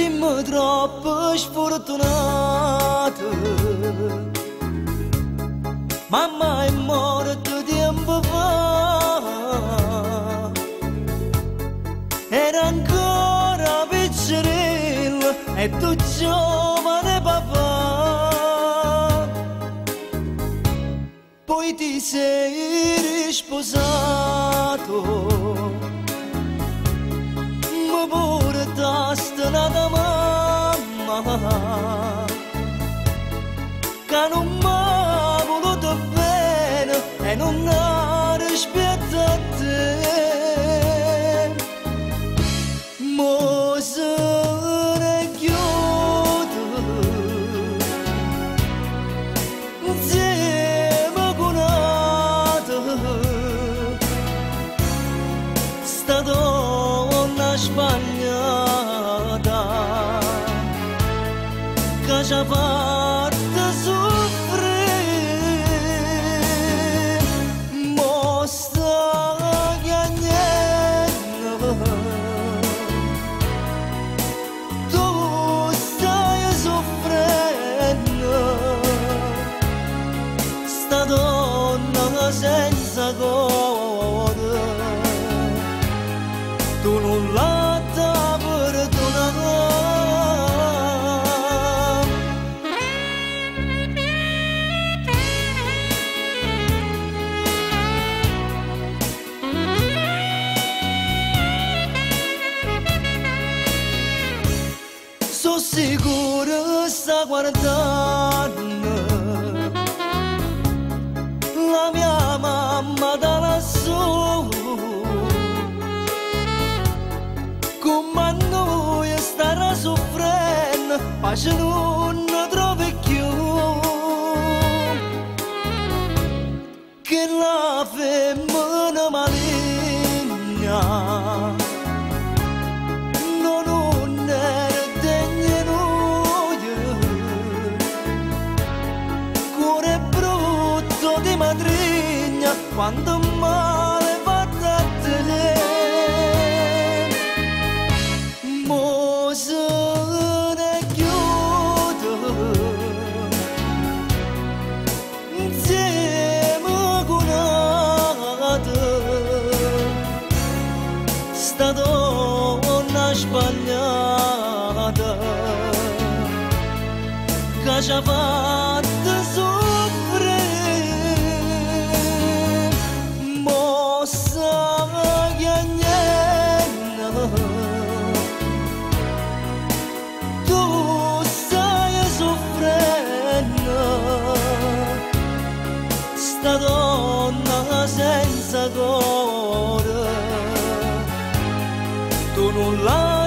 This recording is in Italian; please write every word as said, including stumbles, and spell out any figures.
Siamo troppo sfortunati, mamma è morta tempo fa, era ancora piccerello e tu giovane papà, poi ti sei risposato, mi portaste nata mamma, che non mi ha voluto bene e non ha rispettato te. Mo se ne chiude insieme con altri, sta donna spagnata che ci ha fatto soffrire, mo sta piangendo, tu stai soffrendo, sta donna senza cuore, tu non la perdonare. Sono sicuro sta guardando la mia mamma da lassù, come noi starà soffrendo, pace non trovi più, che la femmina maligna non era degna noi, cuore brutto di matrigna quando male fatta a te. Mo se ne chiude insieme con altri, sta donna spagnata che ci ha fatto soffrire, mo sta piangendo, tu stai soffrendo, sta donna senza cuore, tu non la